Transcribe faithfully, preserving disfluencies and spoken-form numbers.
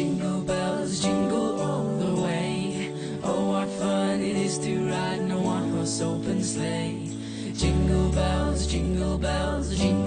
Jingle bells, jingle all the way. Oh, what fun it is to ride in a one-horse open sleigh. Jingle bells, jingle bells, jingle